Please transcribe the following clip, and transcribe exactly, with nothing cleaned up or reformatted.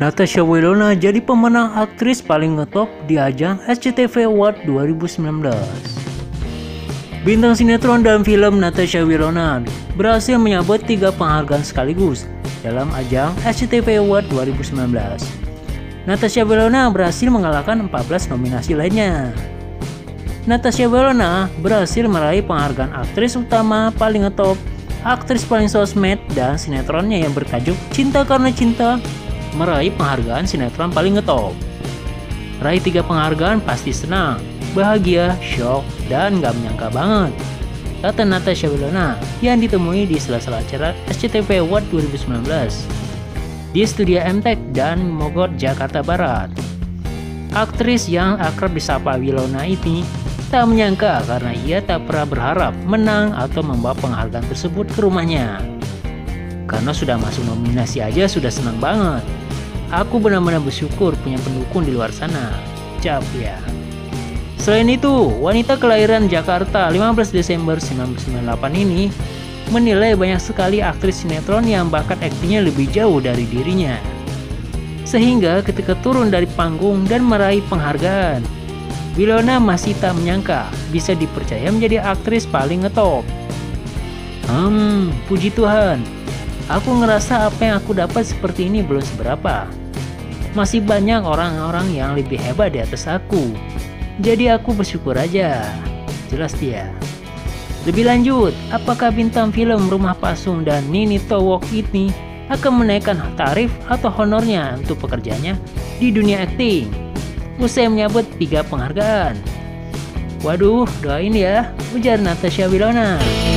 Natasha Wilona jadi pemenang aktris paling ngetop di ajang S C T V Award dua ribu sembilan belas. Bintang sinetron dan film Natasha Wilona berhasil menyabet tiga penghargaan sekaligus dalam ajang S C T V Award dua ribu sembilan belas. Natasha Wilona berhasil mengalahkan empat belas nominasi lainnya. Natasha Wilona berhasil meraih penghargaan aktris utama paling ngetop, aktris paling sosmed, dan sinetronnya yang bertajuk Cinta Karena Cinta meraih penghargaan sinetron paling ngetop. Raih tiga penghargaan pasti senang, bahagia, shock, dan gak menyangka banget, kata Natasha Wilona yang ditemui di sela-sela acara S C T V Award dua ribu sembilan belas di Studio M Tech dan Mogot, Jakarta Barat. Aktris yang akrab disapa Wilona ini tak menyangka karena ia tak pernah berharap menang atau membawa penghargaan tersebut ke rumahnya. Karena sudah masuk nominasi aja sudah senang banget. Aku benar-benar bersyukur punya pendukung di luar sana, ucap ya. Selain itu, wanita kelahiran Jakarta lima belas Desember seribu sembilan ratus sembilan puluh delapan ini menilai banyak sekali aktris sinetron yang bakat aktingnya lebih jauh dari dirinya. Sehingga ketika turun dari panggung dan meraih penghargaan, Wilona masih tak menyangka bisa dipercaya menjadi aktris paling ngetop. Hmm, puji Tuhan. Aku ngerasa apa yang aku dapat seperti ini belum seberapa. Masih banyak orang-orang yang lebih hebat di atas aku. Jadi aku bersyukur aja. Jelas dia. Lebih lanjut, apakah bintang film Rumah Pasung dan Nini Towok ini akan menaikkan tarif atau honornya untuk pekerjaannya di dunia akting usai menyabet tiga penghargaan? Waduh, doain ya, ujar Natasha Wilona.